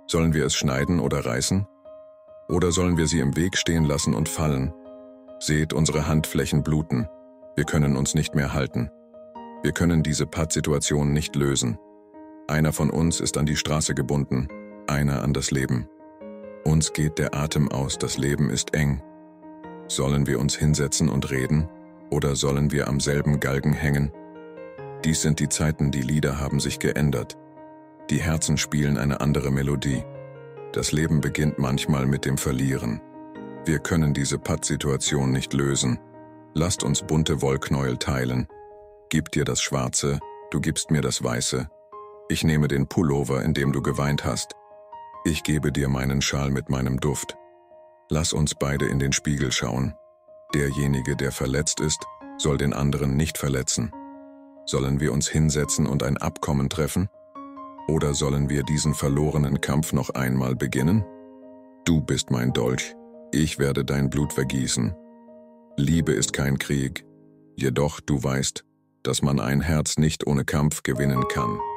Sollen wir es schneiden oder reißen? Oder sollen wir sie im Weg stehen lassen und fallen? Seht unsere Handflächen bluten. Wir können uns nicht mehr halten. Wir können diese Pattsituation nicht lösen. Einer von uns ist an die Straße gebunden, einer an das Leben. Uns geht der Atem aus, das Leben ist eng. Sollen wir uns hinsetzen und reden, oder sollen wir am selben Galgen hängen? Dies sind die Zeiten, die Lieder haben sich geändert. Die Herzen spielen eine andere Melodie. Das Leben beginnt manchmal mit dem Verlieren. Wir können diese Pattsituation nicht lösen. Lasst uns bunte Wollknäuel teilen. Gib dir das Schwarze, du gibst mir das Weiße. Ich nehme den Pullover, in dem du geweint hast. Ich gebe dir meinen Schal mit meinem Duft. Lass uns beide in den Spiegel schauen. Derjenige, der verletzt ist, soll den anderen nicht verletzen. Sollen wir uns hinsetzen und ein Abkommen treffen? Oder sollen wir diesen verlorenen Kampf noch einmal beginnen? Du bist mein Dolch, ich werde dein Blut vergießen. Liebe ist kein Krieg, jedoch du weißt, dass man ein Herz nicht ohne Kampf gewinnen kann.